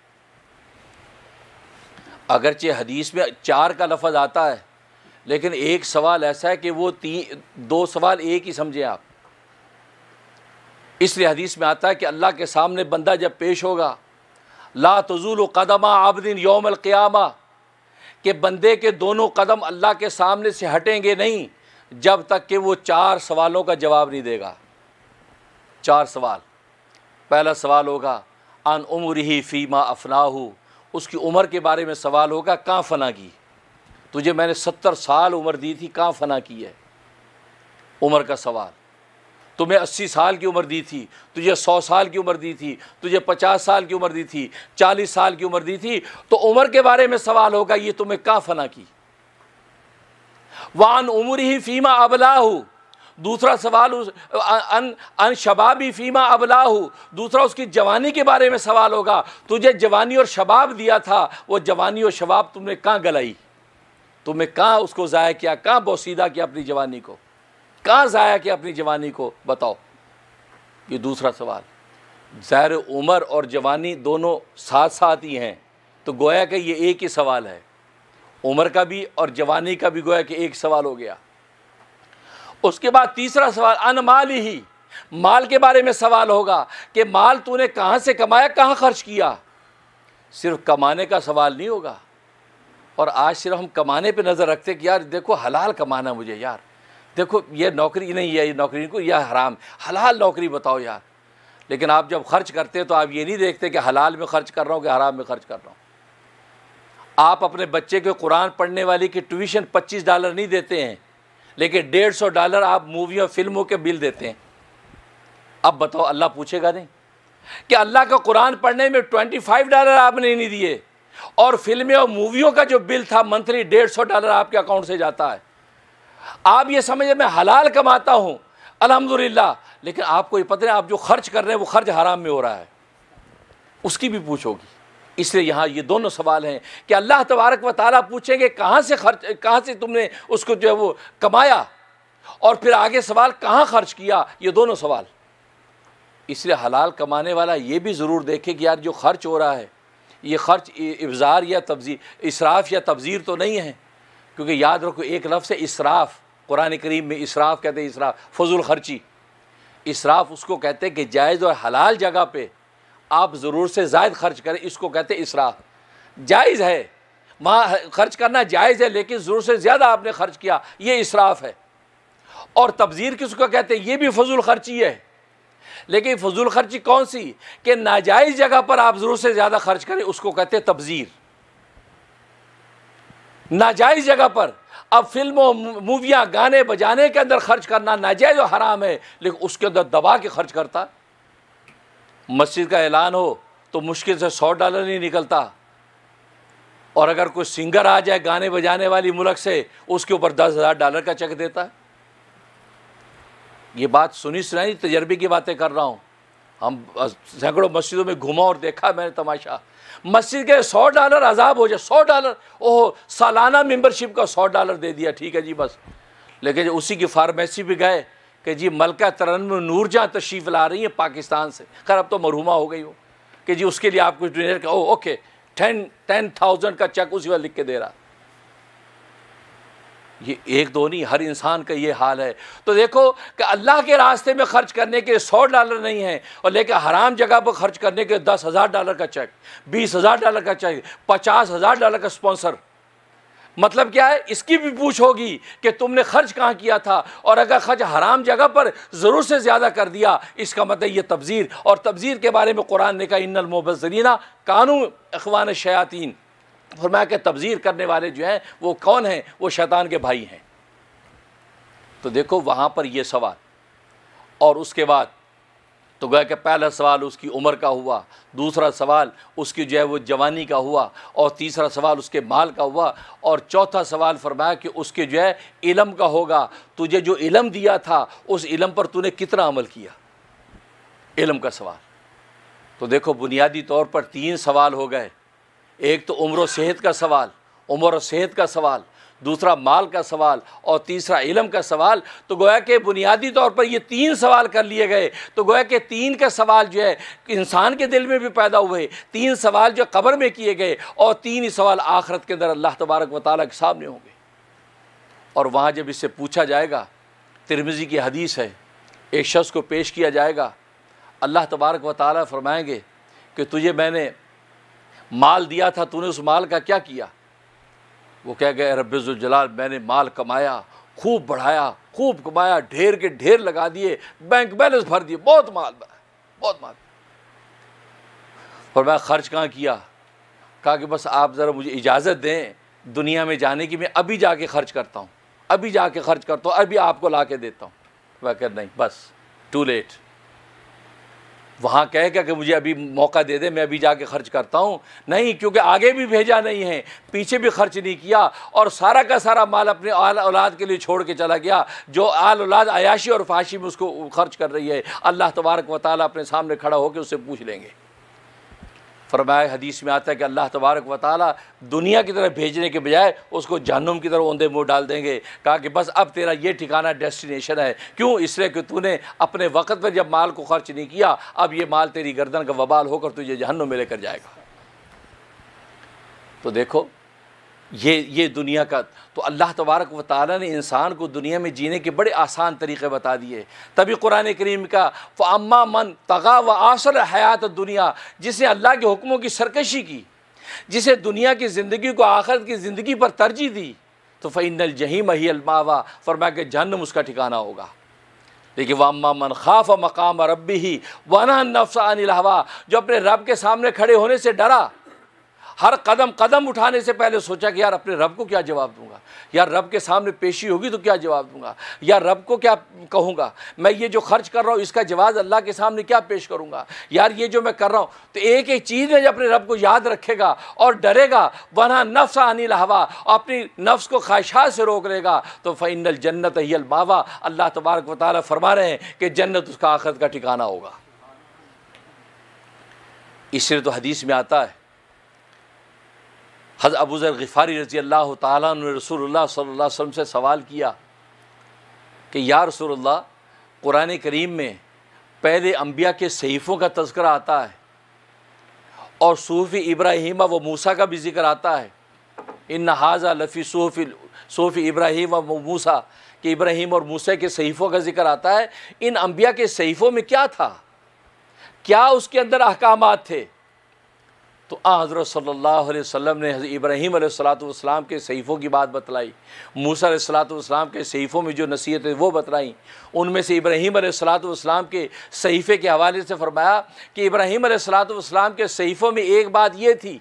अगरचे हदीस में 4 का लफ्ज़ आता है, लेकिन एक सवाल ऐसा है कि वो 2 सवाल एक ही समझे आप। इसलिए हदीस में आता है कि अल्लाह के सामने बंदा जब पेश होगा, ला तज़ूलु क़दमा आबदिन यौमल क़ियामा, कि बंदे के दोनों कदम अल्लाह के सामने से हटेंगे नहीं जब तक कि वो 4 सवालों का जवाब नहीं देगा। 4 सवाल। पहला सवाल होगा अन उम्रिही फ़ीमा अफ़नाहू, उसकी उम्र के बारे में सवाल होगा, कहाँ फ़ना की, तुझे मैंने 70 साल उम्र दी थी, कहाँ फ़ना की है। उम्र का सवाल। तुम्हें 80 साल की उम्र दी थी, तुझे 100 साल की उम्र दी थी, तुझे 50 साल की उम्र दी थी, 40 साल की उम्र दी थी, तो उम्र के बारे में सवाल होगा, ये तुम्हें कहाँ फ़ना की। वान उम्रिही फ़ीमा अबलाहू, दूसरा सवाल अन शबाबी फ़ीमा अबलाहू, दूसरा उसकी जवानी के बारे में सवाल होगा, तुझे जवानी और शबाब दिया था, वो जवानी और शबाब तुमने कहाँ गलाई, तुमने कहाँ उसको ज़ाया किया, कहाँ बोसीदा किया अपनी जवानी को, कहाँ ज़ाया किया अपनी जवानी को, बताओ। ये दूसरा सवाल। ज़ाहिर उम्र और जवानी दोनों साथ साथ ही हैं, तो गोया कि ये एक ही सवाल है, उम्र का भी और जवानी का भी गोया कि एक सवाल हो गया। उसके बाद तीसरा सवाल अन माल ही, माल के बारे में सवाल होगा कि माल तूने कहाँ से कमाया, कहाँ खर्च किया। सिर्फ कमाने का सवाल नहीं होगा, और आज सिर्फ हम कमाने पे नज़र रखते कि यार देखो हलाल कमाना मुझे, यार देखो ये नौकरी नहीं है, ये नौकरी को, यह हराम, हलाल नौकरी बताओ यार। लेकिन आप जब खर्च करते हैं तो आप ये नहीं देखते कि हलाल में खर्च कर रहा हूँ कि हराम में खर्च कर रहा हूँ। आप अपने बच्चे के कुरान पढ़ने वाली की ट्यूशन $25 नहीं देते हैं, लेकिन $150 आप मूवियों फिल्मों के बिल देते हैं। अब बताओ अल्लाह पूछेगा नहीं कि अल्लाह का कुरान पढ़ने में $25 आपने नहीं दिए, और फिल्में और मूवियों का जो बिल था मंथली $150 आपके अकाउंट से जाता है। आप ये समझे मैं हलाल कमाता हूँ अल्हम्दुलिल्लाह, लेकिन आपको ये पता नहीं आप जो खर्च कर रहे हैं वो खर्च हराम में हो रहा है, उसकी भी पूछ होगी। इसलिए यहाँ ये दोनों सवाल हैं कि अल्लाह तबारक व ताला पूछेंगे कहाँ से तुमने उसको जो है वो कमाया, और फिर आगे सवाल कहाँ खर्च किया, ये दोनों सवाल। इसलिए हलाल कमाने वाला ये भी ज़रूर देखे कि यार जो खर्च हो रहा है ये खर्च इब्ज़ार या तब्ज़ीर, इसराफ़ या तब्ज़ीर तो नहीं है, क्योंकि याद रखो एक लफ्ज़ है इसराफ़, कुरान करीम में इसराफ़ कहते हैं, इसराफ़ फजूल खर्ची। इसराफ़ उसको कहते हैं कि जायज़ और हलाल जगह पे आप ज़रूर से ज़ायद खर्च करें, इसको कहते हैं इसराफ़। जायज़ है, वहाँ खर्च करना जायज़ है, लेकिन ज़रूर से ज़्यादा आपने खर्च किया, ये इसराफ़ है। और तब्ज़ीर किसको कहते हैं, ये भी फजूल खर्ची है। लेकिन फजूल खर्ची कौन सी कि नाजायज़ जगह पर आप ज़रूर से ज़्यादा खर्च करें, उसको कहते हैं तब्ज़ीर। नाजायज़ जगह पर अब फिल्मों मूवियाँ गाने बजाने के अंदर खर्च करना नाजायज़ और हराम है, लेकिन उसके अंदर दबा के खर्च करता। मस्जिद का ऐलान हो तो मुश्किल से $100 नहीं निकलता, और अगर कोई सिंगर आ जाए गाने बजाने वाली मुल्क से, उसके ऊपर $10,000 का चेक देता है। ये बात सुनी सुनाई तजर्बे की बातें कर रहा हूँ। हम सैकड़ों मस्जिदों में घूमा और देखा मैंने तमाशा। मस्जिद के $100 अजाब हो जाए, $100, ओह सालाना मेंबरशिप का $100 दे दिया, ठीक है जी बस। लेकिन उसी की फार्मेसी पे गए कि जी मलका तरन्नुम नूरजहाँ तशरीफ़ ला रही है पाकिस्तान से, खैर अब तो मरहुमा हो गई हो, कि जी उसके लिए आप कुछ डोनेट करो, ओके 10,000 का चेक उसी वक्त लिख के दे रहा। ये एक दो नहीं, हर इंसान का ये हाल है। तो देखो कि अल्लाह के रास्ते में खर्च करने के $100 नहीं है, और लेकिन हराम जगह पर खर्च करने के $10,000 का चेक, $20,000 का चेक, $50,000 का स्पॉन्सर। मतलब क्या है, इसकी भी पूछ होगी कि तुमने खर्च कहाँ किया था, और अगर खर्च हराम जगह पर ज़रूर से ज़्यादा कर दिया, इसका मतलब ये तब्ज़ीर। और तब्ज़ीर के बारे में कुरान ने कहा इन्नल मुबज़्ज़िरीना कानू इख़वान शयातीन, फरमाया कि तब्ज़ीर करने वाले जो हैं वो कौन हैं, वो शैतान के भाई हैं। तो देखो वहाँ पर ये सवाल, और उसके बाद तो गया कि पहला सवाल उसकी उम्र का हुआ, दूसरा सवाल उसकी जो है वो जवानी का हुआ, और तीसरा सवाल उसके माल का हुआ, और चौथा सवाल फरमाया कि उसके जो है इल्म का होगा, तुझे जो इल्म दिया था उस इल्म पर तूने कितना अमल किया, इल्म का सवाल। तो देखो बुनियादी तौर पर 3 सवाल हो गए। एक तो उम्र और सेहत का सवाल, उम्र और सेहत का सवाल, दूसरा माल का सवाल, और तीसरा इल्म का सवाल। तो गोया कि बुनियादी तौर पर ये 3 सवाल कर लिए गए। तो गोया कि 3 का सवाल जो है इंसान के दिल में भी पैदा हुए, 3 सवाल जो कब्र में किए गए, और 3 ही सवाल आखिरत के अंदर अल्लाह तबारक व तआला के सामने होंगे। और वहाँ जब इससे पूछा जाएगा, तिरमिज़ी की हदीस है, एक शख्स को पेश किया जाएगा, अल्लाह तबारक व तआला फरमाएंगे कि तुझे मैंने माल दिया था, तूने उस माल का क्या किया। वो कह गए रब्बे ज़ुल जलाल, मैंने माल कमाया खूब बढ़ाया, खूब कमाया, ढेर के ढेर लगा दिए, बैंक बैलेंस भर दिए, बहुत माल बना, बहुत माल। और मैं खर्च कहाँ किया? कहा कि बस आप ज़रा मुझे इजाज़त दें दुनिया में जाने की, मैं अभी जाके खर्च करता हूँ, अभी जाके खर्च करता हूँ, अभी आपको ला के देता हूँ। वह कह नहीं, बस टू लेट। वहाँ कह क्या कि मुझे अभी मौका दे दे, मैं अभी जाके खर्च करता हूँ, नहीं, क्योंकि आगे भी भेजा नहीं है, पीछे भी खर्च नहीं किया, और सारा का सारा माल अपने आल औलाद के लिए छोड़ के चला गया। जो आल औलाद अयाशी और फाशी में उसको खर्च कर रही है, अल्लाह तबारक व तआला अपने सामने खड़ा होकर उससे पूछ लेंगे। फरमाया, हदीस में आता है कि अल्लाह तबारक व तआला दुनिया की तरफ भेजने के बजाय उसको जहन्नुम की तरफ औंधे मुँह डाल देंगे। कहा कि बस अब तेरा ये ठिकाना डेस्टिनेशन है। क्यों? इसलिए कि तूने अपने वक़्त पर जब माल को खर्च नहीं किया, अब ये माल तेरी गर्दन का वबाल होकर तुझे जहन्नुम में लेकर जाएगा। तो देखो ये दुनिया का, तो अल्लाह तबारक व तआला ने इंसान को दुनिया में जीने के बड़े आसान तरीक़े बता दिए। तभी कुरान करीम का फ़अम्मा मन तग़ा व आसर हयात दुनिया, जिसने अल्लाह के हुक्मों की सरकशी की, जिसे दुनिया की ज़िंदगी को आखिरत की ज़िंदगी पर तरजीह दी, तो फ़इन्नल जहीम हियल मावा, फरमाया कि जहन्नम उसका ठिकाना होगा। लेकिन वअम्मा मन खाफ़ मक़ाम रब्बिही व नहा नफ्स अनिल हवा, जो अपने रब के सामने खड़े होने से डरा, हर कदम कदम उठाने से पहले सोचा कि यार अपने रब को क्या जवाब दूंगा, यार रब के सामने पेशी होगी तो क्या जवाब दूंगा, यार रब को क्या कहूँगा, मैं ये जो खर्च कर रहा हूँ इसका जवाब अल्लाह के सामने क्या पेश करूँगा, यार ये जो मैं कर रहा हूँ। तो एक एक चीज़ में जब अपने रब को याद रखेगा और डरेगा, वरना नफ्स अनिल हवा, अपनी नफ्स को ख्वाहिशात से रोक लेगा, तो फ़इन्नल जन्नत हियल मावा, अल्लाह तबारक व तआला फरमा रहे हैं कि जन्नत उसका आखिरत का ठिकाना होगा। इसलिए तो हदीस में आता है, हज़रत अबू ज़र ग़िफ़ारी रज़ी अल्लाह ताला ने रसूलुल्लाह सल्लल्लाहु अलैहि वसल्लम से सवाल किया कि या रसूलुल्लाह, कुरान करीम में पहले अम्बिया के सहीफ़ों का तज़किरा आता है और सूफ़ी इब्राहीम व मूसा का भी ज़िक्र आता है, इन्ना हाज़ा लफ़ी सूफ़ी इब्राहीम व मूसा, कि इब्राहीम और मूसा के सहीफ़ों का ज़िक्र आता है। इन अम्बिया के सहीफ़ों में क्या था, क्या उसके अंदर अहकामात थे? तो हज़रत सल्लल्लाहु अलैहि वसल्लम ने हज़रत इब्राहीम अलैहिस्सलातु वस्सलाम के सहीफ़ों की बात बतलाई, मूसा अलैहिस्सलातु वस्सलाम के सहीफ़ों में जो नसीहतें वो बतलाई। उनमें से इब्राहीम अलैहिस्सलातु वस्सलाम के सहीफ़े के हवाले से फ़रमाया कि इब्राहीम अलैहिस्सलातु वस्सलाम के सहीफ़ों में एक बात ये थी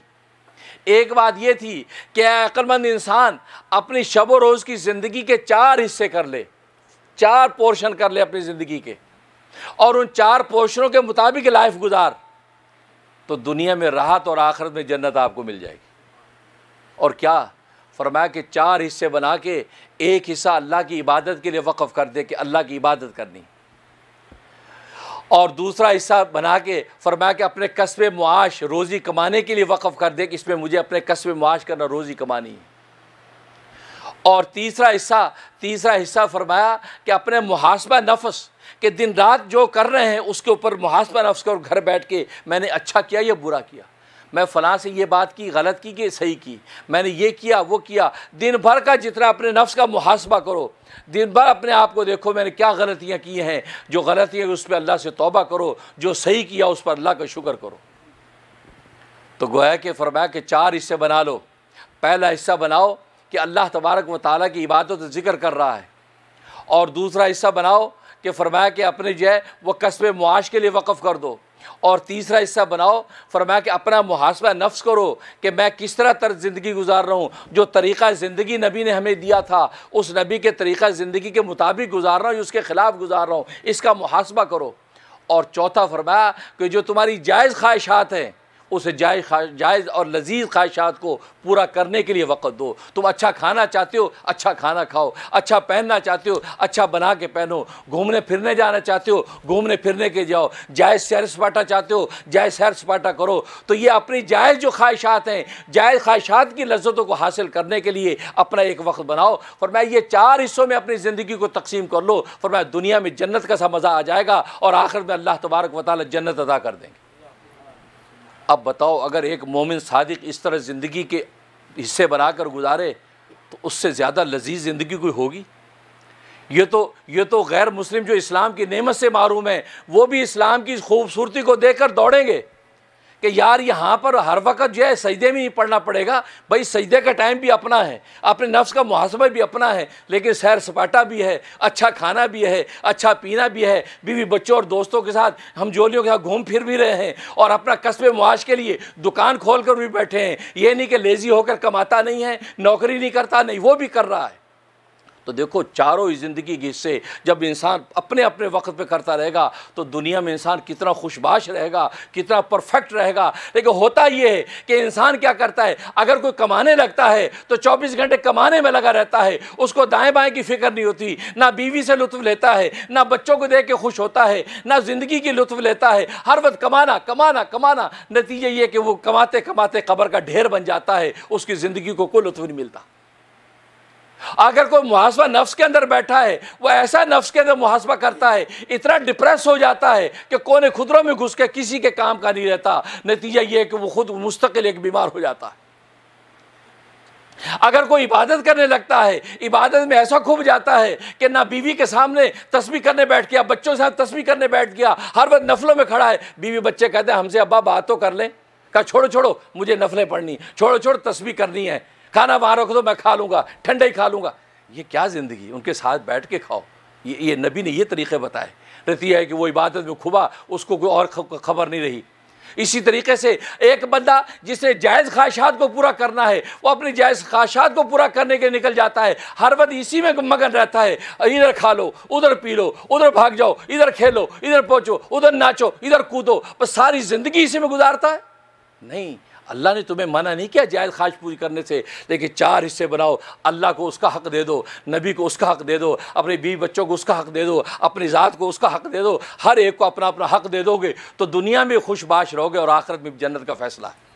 कि अक्लमंद इंसान अपनी शब व रोज़ की ज़िंदगी के 4 हिस्से कर ले, 4 पोर्शन कर ले अपनी ज़िंदगी के, और उन 4 पोर्शनों के मुताबिक लाइफ गुजार, तो दुनिया में राहत और आखिरत में जन्नत आपको मिल जाएगी। और क्या फरमाया कि 4 हिस्से बना के एक हिस्सा अल्लाह की इबादत के लिए वक़फ़ कर दे कि अल्लाह की इबादत करनी, और दूसरा हिस्सा बना के फरमाया कि अपने कस्बे मुआश रोज़ी कमाने के लिए वक़फ़ कर दे कि इसमें मुझे अपने कस्बे मुआश करना, रोज़ी कमानी है। और तीसरा हिस्सा फरमाया कि अपने मुहासबा नफ्स कि दिन रात जो कर रहे हैं उसके ऊपर मुहासबा नफ्स कर, घर बैठ के मैंने अच्छा किया या बुरा किया, मैं फ़लाँ से ये बात की, गलत की कि सही की, मैंने ये किया वो किया। दिन भर का जितना अपने नफ्स का मुहासबा करो, दिन भर अपने आप को देखो मैंने क्या गलतियाँ की हैं, जो गलतियाँ उस पर अल्लाह से तौबा करो, जो सही किया उस पर अल्लाह का शुक्र करो। तो गोया कि फरमाया कि 4 हिस्से बना लो। पहला हिस्सा बनाओ कि अल्लाह तबारक व तआला की इबादत और ज़िक्र कर रहा है, और दूसरा हिस्सा बनाओ कि फरमाया कि अपने जो है वो कस्बे मुआश के लिए वक़फ़ कर दो, और तीसरा हिस्सा बनाओ फरमाया कि अपना मुहासबा नफ्स करो कि मैं किस तरह तर्ज ज़िंदगी गुजार रहा हूँ, जो तरीक़ा ज़िंदगी नबी ने हमें दिया था उस नबी के तरीक़ा ज़िंदगी के मुताबिक गुजार रहा हूँ, उसके ख़िलाफ़ गुजार रहा हूँ, इसका मुहासबा करो। और चौथा फरमाया कि जो तुम्हारी जायज़ ख्वाहिशात हैं उस जायज़ और लजीज़ ख्वाहिशात को पूरा करने के लिए वक़्त दो। तुम अच्छा खाना चाहते हो, अच्छा खाना खाओ, अच्छा पहनना चाहते हो, अच्छा बना के पहनो, घूमने फिरने जाना चाहते हो, घूमने फिरने के जाओ, जायज़ सैर सपाटा चाहते हो, जायज़ सैर सपाटा करो। तो ये अपनी जायज़ जो ख्वाहिशात हैं, जायज़ ख्वाहिशात की लज्जतों को हासिल करने के लिए अपना एक वक्त बनाओ। फरमाया ये 4 हिस्सों में अपनी ज़िंदगी को तकसीम कर लो। फरमाया दुनिया में जन्नत का सा मज़ा आ जाएगा और आखिर में अल्लाह तबारक व तआला जन्नत अदा कर देंगे। अब बताओ, अगर एक मोमिन सादिक इस तरह ज़िंदगी के हिस्से बनाकर गुजारे तो उससे ज़्यादा लजीज़ ज़िंदगी कोई होगी? ये तो गैर मुस्लिम जो इस्लाम की नेमत से मारूम है वो भी इस्लाम की खूबसूरती को देखकर दौड़ेंगे कि यार यहाँ पर हर वक्त जो है सजदे में ही पढ़ना पड़ेगा। भाई सजदे का टाइम भी अपना है, अपने नफ्स का मुहासबा भी अपना है, लेकिन सैर सपाटा भी है, अच्छा खाना भी है, अच्छा पीना भी है, बीवी बच्चों और दोस्तों के साथ हम जोलियों के साथ घूम फिर भी रहे हैं और अपना कस्बे मुआश के लिए दुकान खोल कर भी बैठे हैं। ये नहीं कि लेज़ी होकर कमाता नहीं है, नौकरी नहीं करता, नहीं, वो भी कर रहा है। तो देखो चारों ही ज़िंदगी के हिस्से जब इंसान अपने अपने वक्त पे करता रहेगा तो दुनिया में इंसान कितना खुशबाश रहेगा, कितना परफेक्ट रहेगा। लेकिन होता ये है कि इंसान क्या करता है, अगर कोई कमाने लगता है तो 24 घंटे कमाने में लगा रहता है, उसको दाएं बाएं की फिक्र नहीं होती, ना बीवी से लुत्फ़ लेता है, ना बच्चों को देख के खुश होता है, ना ज़िंदगी की लुत्फ़ लेता है। हर वक्त कमाना कमाना कमाना, नतीजा ये कि वो कमाते कमाते कब्र का ढेर बन जाता है, उसकी ज़िंदगी को कोई लुत्फ़ नहीं मिलता। अगर कोई मुहासबा नफ्स के अंदर बैठा है, वो ऐसा नफ्स के अंदर मुहासबा करता है, इतना डिप्रेस हो जाता है कि कोने खुदरों में घुस के किसी के काम का नहीं रहता। नतीजा ये है कि वो खुद मुस्तकिल एक बीमार हो जाता है। अगर कोई इबादत करने लगता है, इबादत में ऐसा खूब जाता है कि ना बीवी के सामने तस्बीह करने बैठ गया, बच्चों के साथ तस्बीह करने बैठ गया, हर वक्त नफलों में खड़ा है। बीवी बच्चे कहते हैं हमसे अब्बा बात तो कर लें, कहा छोड़ो छोड़ो मुझे नफलें पढ़नी, छोड़ो छोड़ो तस्बीह करनी है, खाना वहाँ रख दो मैं खा लूँगा, ठंडा ही खा लूँगा। ये क्या ज़िंदगी, उनके साथ बैठ के खाओ। ये नबी ने ये तरीक़े बताए। नतीजा है कि वो इबादत में खुबा, उसको कोई और खबर नहीं रही। इसी तरीके से एक बंदा जिसने जायज़ ख्वाहिशात को पूरा करना है, वो अपनी जायज़ ख्वाहिशात को पूरा करने के निकल जाता है, हर वक्त इसी में मगन रहता है। इधर खा लो, उधर पी लो, उधर भाग जाओ, इधर खेलो, इधर पहुँचो, उधर नाचो, इधर कूदो, बस सारी ज़िंदगी इसी में गुजारता है। नहीं, अल्लाह ने तुम्हें मना नहीं किया जायज़ ख्वाहिश पूरी करने से, लेकिन 4 हिस्से बनाओ। अल्लाह को उसका हक़ दे दो, नबी को उसका हक़ दे दो, अपने बीवी बच्चों को उसका हक़ दे दो, अपनी ज़ात को उसका हक़ दे दो। हर एक को अपना अपना हक़ दे दोगे तो दुनिया में खुशबाश रहोगे और आखिरत में जन्नत का फ़ैसला है।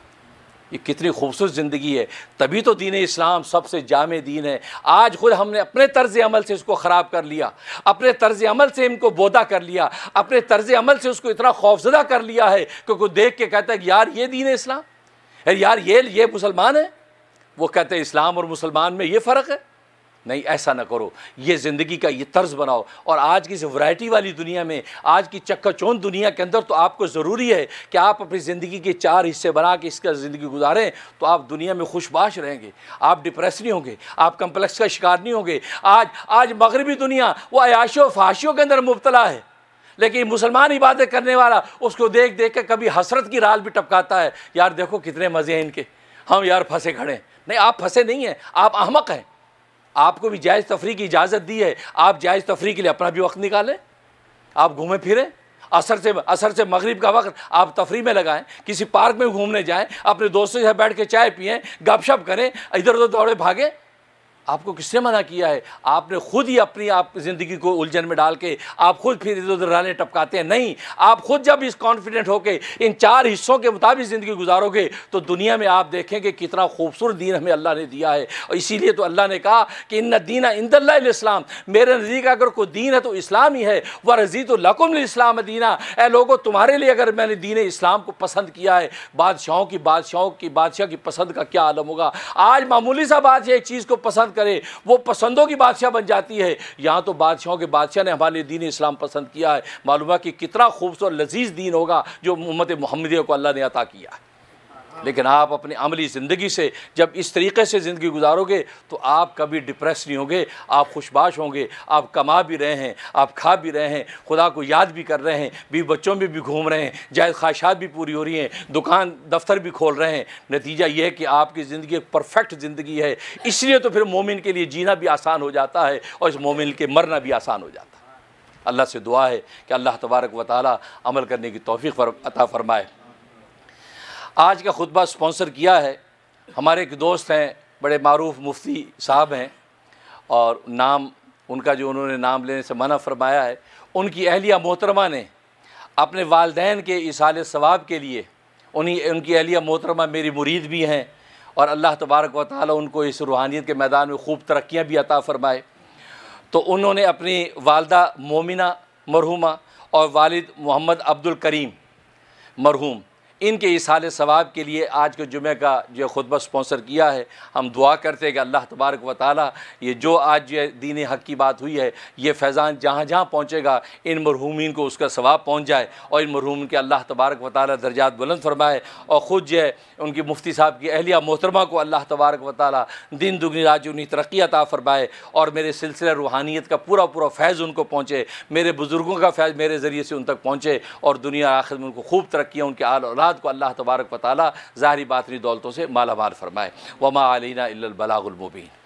ये कितनी खूबसूरत ज़िंदगी है। तभी तो दीन इस्लाम सबसे जामे दीन है। आज खुद हमने अपने तर्ज़ अमल से इसको ख़राब कर लिया, अपने तर्ज़ अमल से इनको बोदा कर लिया, अपने तर्ज़ अमल से उसको इतना खौफज़दा कर लिया है कि कोई देख के कहता है कि यार ये दीन इस्लाम है, यार ये मुसलमान है। वो कहते हैं इस्लाम और मुसलमान में ये फ़र्क है। नहीं, ऐसा ना करो, ये ज़िंदगी का ये तर्ज़ बनाओ। और आज की इस वैरायटी वाली दुनिया में, आज की चक्काचौंध दुनिया के अंदर तो आपको ज़रूरी है कि आप अपनी ज़िंदगी के 4 हिस्से बना के इसका ज़िंदगी गुजारें, तो आप दुनिया में खुशबाश रहेंगे, आप डिप्रेस नहीं होंगे, आप कम्प्लेक्स का शिकार नहीं होंगे। आज मगरबी दुनिया वो अयाशों फ़ाहिशों के अंदर मुब्तला है, लेकिन मुसलमान इबादत करने वाला उसको देख देख के कभी हसरत की राल भी टपकाता है, यार देखो कितने मज़े हैं इनके, हम यार फंसे खड़े हैं। नहीं, आप फंसे नहीं हैं, आप अहमक हैं। आपको भी जायज़ तफरी की इजाज़त दी है, आप जायज़ तफरी के लिए अपना भी वक्त निकालें, आप घूमें फिरें। असर से मगरिब का वक्त आप तफरी में लगाएं, किसी पार्क में घूमने जाएं, अपने दोस्तों से बैठ के चाय पिएं, गपशप करें, इधर उधर दौड़े भागें। आपको किसने मना किया है? आपने खुद ही अपनी आप ज़िंदगी को उलझन में डाल के आप खुद फिर इधर उधर रालें टपकाते हैं। नहीं, आप खुद जब इस कॉन्फिडेंट होके इन 4 हिस्सों के मुताबिक ज़िंदगी गुजारोगे तो दुनिया में आप देखेंगे कितना खूबसूरत दीन हमें अल्लाह ने दिया है। और इसीलिए तो अल्लाह ने कहा कि इन्ना दीना इंदल्लाहिल इस्लाम, मेरे नज़दीक अगर कोई दीन है तो इस्लाम ही है। व रज़ीतु लकुम लिल इस्लाम दीना, ए लोगों तुम्हारे लिए अगर मैंने दीन इस्लाम को पसंद किया है। बादशाह की पसंद का क्या आलम होगा। आज मामूली सा बादशाह एक चीज़ को पसंद करे, वो पसंदों की बादशाह बन जाती है। यहाँ तो बादशाहों के बादशाह ने हमारे लिए दीन इस्लाम पसंद किया है। मालूम है कि कितना खूबसूरत लजीज दीन होगा जो उम्मत मुहम्मदिया को अल्लाह ने अता किया है। लेकिन आप अपनी अमली ज़िंदगी से जब इस तरीक़े से ज़िंदगी गुजारोगे तो आप कभी डिप्रेस नहीं होंगे, आप खुशबाश होंगे। आप कमा भी रहे हैं, आप खा भी रहे हैं, खुदा को याद भी कर रहे हैं, बीवी बच्चों में भी घूम रहे हैं, जायज़ ख्वाहिशात भी पूरी हो रही हैं, दुकान दफ्तर भी खोल रहे हैं। नतीजा ये है कि आपकी ज़िंदगी एक परफेक्ट ज़िंदगी है। इसलिए तो फिर मोमिन के लिए जीना भी आसान हो जाता है और इस मोमिन के मरना भी आसान हो जाता है। अल्लाह से दुआ है कि अल्लाह तबारक व तआला अमल करने की तौफ़ीक़ अता फ़रमाए। आज का खुतबा स्पॉन्सर किया है हमारे एक दोस्त हैं, बड़े मारूफ मुफ्ती साहब हैं, और नाम उनका जो उन्होंने नाम लेने से मना फरमाया है। उनकी अहलिया मोहतरमा ने अपने वालदैन के इसाले सवाब के लिए, उनकी अहलिया मोहतरमा मेरी मुरीद भी हैं और अल्लाह तबारक व तआला उनको इस रूहानियत के मैदान में खूब तरक्कियाँ भी अता फ़रमाए। तो उन्होंने अपनी वालदा मोमिना मरहूमा और वालिद मोहम्मद अब्दुल करीम मरहूम, इनके इसाले सवाब के लिए आज के जुमे का जो खुतबा स्पॉन्सर किया है, हम दुआ करते हैं कि अल्लाह तबारक व ताला ये जो आज जो दीन हक़ की बात हुई है, ये फैज़ान जहाँ जहाँ पहुँचेगा इन मरहूमीन को उसका सवाब पहुँच जाए और इन मरहूमीन के अल्लाह तबारक व ताला दर्जात बुलंद फरमाए और ख़ुद जो है उनकी मुफ्ती साहब की अहलिया मोहतरमा को अल्लाह तबारक व ताला दिन दुगनी रात दुगनी तरक्की अता फरमाए और मेरे सिलसिला रूहानियत का पूरा पूरा फैज़ उनको पहुँचे, मेरे बुज़ुर्गों का फैज़ मेरे ज़रिए से उन तक पहुँचे और दुनिया आखिर में उनको खूब तरक्कियाँ उनके आल औलाद को अल्लाह तबारक व ताला ज़ाहिरी बातिनी दौलतों से माला माल फरमाए। वमा अलैना इल्लल बलागुल मुबीन।